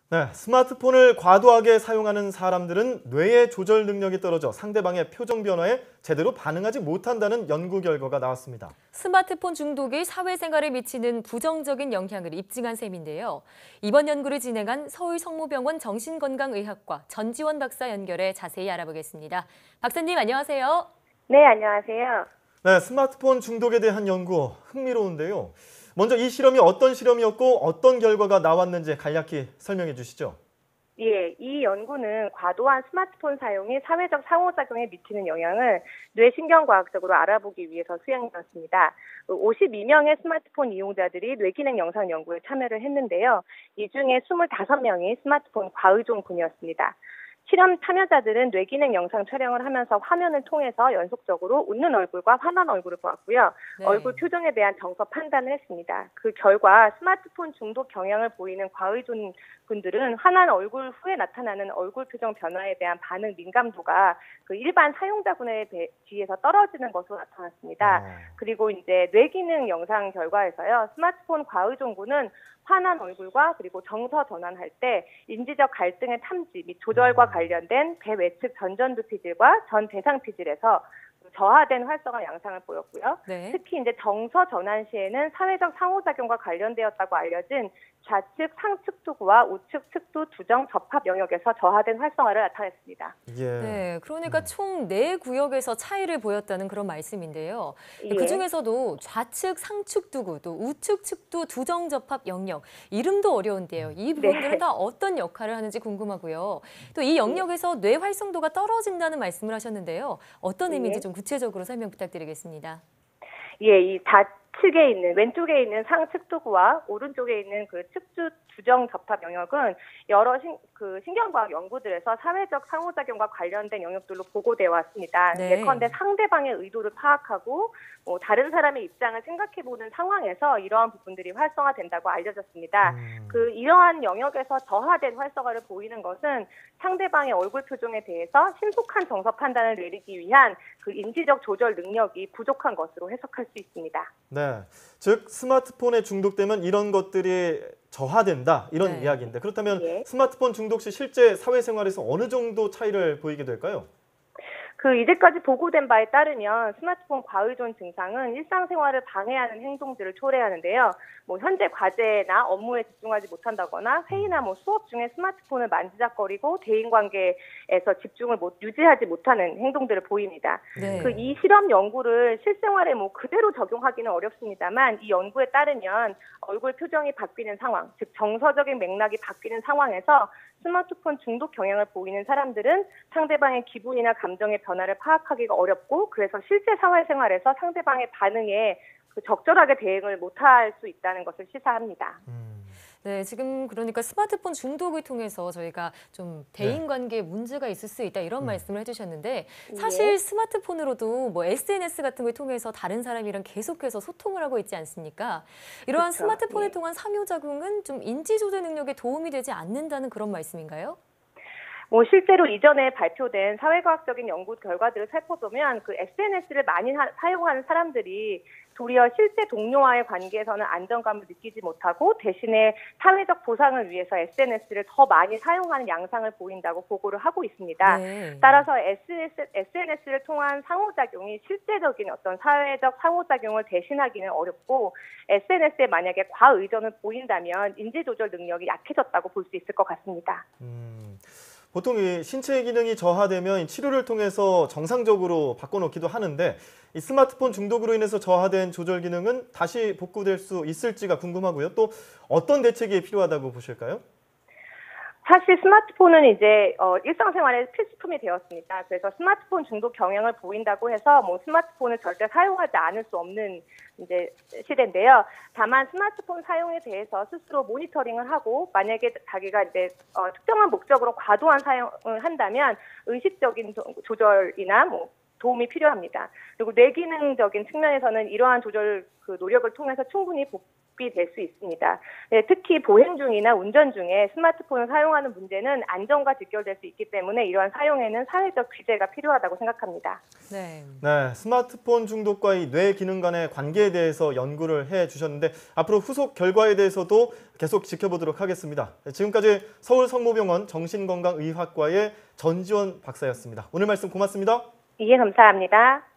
네, 스마트폰을 과도하게 사용하는 사람들은 뇌의 조절 능력이 떨어져 상대방의 표정 변화에 제대로 반응하지 못한다는 연구 결과가 나왔습니다. 스마트폰 중독이 사회생활에 미치는 부정적인 영향을 입증한 셈인데요. 이번 연구를 진행한 서울성모병원 정신건강의학과 전지원 박사 연결해 자세히 알아보겠습니다. 박사님 안녕하세요. 네, 안녕하세요. 네, 스마트폰 중독에 대한 연구 흥미로운데요. 먼저 이 실험이 어떤 실험이었고 어떤 결과가 나왔는지 간략히 설명해 주시죠. 예, 이 연구는 과도한 스마트폰 사용이 사회적 상호작용에 미치는 영향을 뇌신경과학적으로 알아보기 위해서 수행되었습니다. 52명의 스마트폰 이용자들이 뇌기능 영상 연구에 참여를 했는데요. 이 중에 25명이 스마트폰 과의존군이었습니다. 실험 참여자들은 뇌기능 영상 촬영을 하면서 화면을 통해서 연속적으로 웃는 얼굴과 화난 얼굴을 보았고요. 네. 얼굴 표정에 대한 정서 판단을 했습니다. 그 결과 스마트폰 중독 경향을 보이는 과의존 분들은 화난 얼굴 후에 나타나는 얼굴 표정 변화에 대한 반응 민감도가 그 일반 사용자군에 비해서 떨어지는 것으로 나타났습니다. 그리고 이제 뇌기능 영상 결과에서요. 스마트폰 과의존군은 화난 얼굴과 그리고 정서 전환할 때 인지적 갈등의 탐지 및 조절과 관련된 배외측 전전두 피질과 전 대상 피질에서 저하된 활성화 양상을 보였고요. 네. 특히 이제 정서 전환 시에는 사회적 상호작용과 관련되었다고 알려진 좌측 상측 두구와 우측 측두 두정 접합 영역에서 저하된 활성화를 나타냈습니다. 예. 네, 그러니까 총 4구역에서 차이를 보였다는 그런 말씀인데요. 예. 그중에서도 좌측 상측 두구, 또 우측 측두 두정 접합 영역, 이름도 어려운데요. 이 부분들은 네. 다 어떤 역할을 하는지 궁금하고요. 또 이 영역에서 뇌 활성도가 떨어진다는 말씀을 하셨는데요. 어떤 의미인지 좀 구체적으로 설명 부탁드리겠습니다. 예, 이 좌측에 있는 왼쪽에 있는 상측두구와 오른쪽에 있는 그 측두 두정 접합 영역은 여러 신경과학 연구들에서 사회적 상호작용과 관련된 영역들로 보고되어 왔습니다. 네. 예컨대 상대방의 의도를 파악하고 다른 사람의 입장을 생각해보는 상황에서 이러한 부분들이 활성화된다고 알려졌습니다. 이러한 영역에서 저하된 활성화를 보이는 것은 상대방의 얼굴 표정에 대해서 신속한 정서 판단을 내리기 위한 그 인지적 조절 능력이 부족한 것으로 해석할 수 있습니다. 네, 즉 스마트폰에 중독되면 이런 것들이 저하된다 이런 네. 이야기인데 그렇다면 예. 스마트폰 중독 시 실제 사회생활에서 어느 정도 차이를 보이게 될까요? 이제까지 보고된 바에 따르면 스마트폰 과의존 증상은 일상생활을 방해하는 행동들을 초래하는데요. 현재 과제나 업무에 집중하지 못한다거나 회의나 수업 중에 스마트폰을 만지작거리고 대인관계에서 집중을 유지하지 못하는 행동들을 보입니다. 네. 이 실험 연구를 실생활에 그대로 적용하기는 어렵습니다만 이 연구에 따르면 얼굴 표정이 바뀌는 상황, 즉 정서적인 맥락이 바뀌는 상황에서 스마트폰 중독 경향을 보이는 사람들은 상대방의 기분이나 감정의 변화를 파악하기가 어렵고 그래서 실제 사회생활에서 상대방의 반응에 적절하게 대응을 못할 수 있다는 것을 시사합니다. 네, 지금 그러니까 스마트폰 중독을 통해서 저희가 좀 대인관계에 문제가 있을 수 있다 이런 말씀을 해주셨는데 사실 스마트폰으로도 SNS 같은 걸 통해서 다른 사람이랑 계속해서 소통을 하고 있지 않습니까? 이러한 그렇죠. 스마트폰을 통한 상호작용은 좀 인지조절 능력에 도움이 되지 않는다는 그런 말씀인가요? 실제로 이전에 발표된 사회과학적인 연구 결과들을 살펴보면 SNS를 많이 사용하는 사람들이 도리어 실제 동료와의 관계에서는 안정감을 느끼지 못하고 대신에 사회적 보상을 위해서 SNS를 더 많이 사용하는 양상을 보인다고 보고를 하고 있습니다. 네. 따라서 SNS를 통한 상호작용이 실제적인 어떤 사회적 상호작용을 대신하기는 어렵고 SNS에 만약에 과의존을 보인다면 인지조절 능력이 약해졌다고 볼 수 있을 것 같습니다. 보통 이 신체 기능이 저하되면 치료를 통해서 정상적으로 바꿔놓기도 하는데 이 스마트폰 중독으로 인해서 저하된 조절 기능은 다시 복구될 수 있을지가 궁금하고요. 또 어떤 대책이 필요하다고 보실까요? 사실 스마트폰은 이제 일상생활의 필수품이 되었습니다. 그래서 스마트폰 중독 경향을 보인다고 해서 스마트폰을 절대 사용하지 않을 수 없는 이제 시대인데요. 다만 스마트폰 사용에 대해서 스스로 모니터링을 하고 만약에 자기가 이제 특정한 목적으로 과도한 사용을 한다면 의식적인 조절이나 도움이 필요합니다. 그리고 뇌기능적인 측면에서는 이러한 조절 노력을 통해서 충분히 대비될 수 있습니다. 네, 특히 보행 중이나 운전 중에 스마트폰을 사용하는 문제는 안전과 직결될 수 있기 때문에 이러한 사용에는 사회적 규제가 필요하다고 생각합니다. 네. 네, 스마트폰 중독과 이 뇌 기능 간의 관계에 대해서 연구를 해주셨는데 앞으로 후속 결과에 대해서도 계속 지켜보도록 하겠습니다. 지금까지 서울성모병원 정신건강의학과의 전지원 박사였습니다. 오늘 말씀 고맙습니다. 예, 감사합니다.